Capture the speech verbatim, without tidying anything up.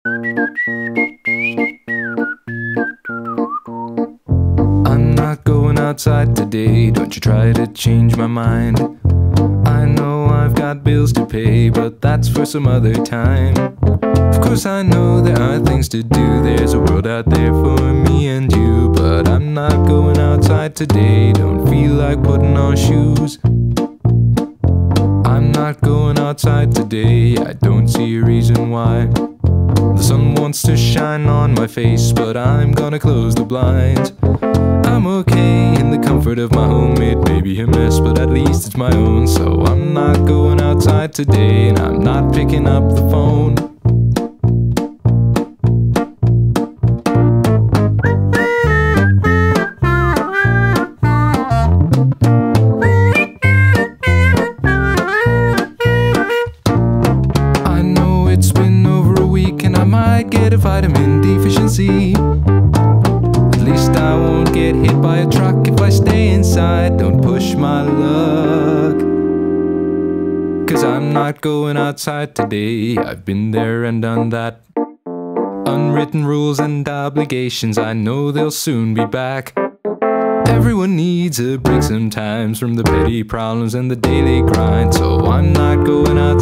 I'm not going outside today, don't you try to change my mind. I know I've got bills to pay, but that's for some other time. Of course I know there are things to do, there's a world out there for me and you. But I'm not going outside today, don't feel like putting on shoes. I'm not going outside today, I don't see a reason why. The sun wants to shine on my face, but I'm gonna close the blinds. I'm okay in the comfort of my home, it may be a mess, but at least it's my own. So I'm not going outside today, and I'm not picking up the phone. I know it's been over a week and I might get a vitamin deficiency. At least I won't get hit by a truck if I stay inside. Don't push my luck, 'cause I'm not going outside today. I've been there and done that. Unwritten rules and obligations, I know they'll soon be back. Everyone needs a break sometimes from the petty problems and the daily grind. So I'm not going outside